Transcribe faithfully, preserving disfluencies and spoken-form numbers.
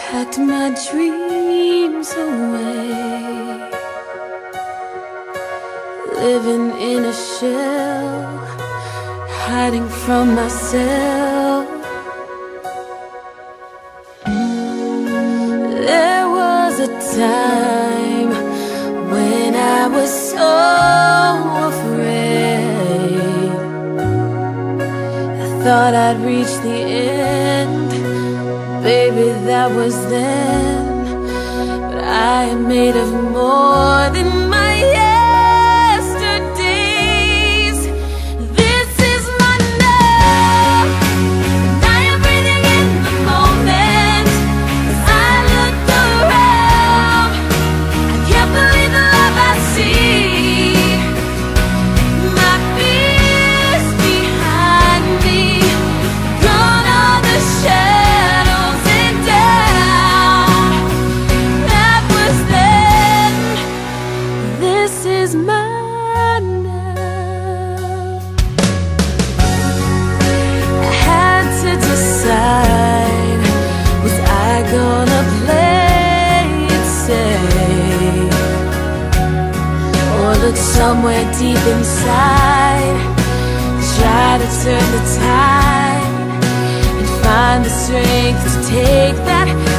packed my dreams away, living in a shell, hiding from myself. There was a time when I was so afraid, I thought I'd reach the end. Baby, that was then, but I am made of more than my yesterdays. This is my now, and I am breathing in the moment. As I look around, I can't believe the love I see. My fears behind me, gone are the shadows. Somewhere deep inside, try to turn the tide and find the strength to take that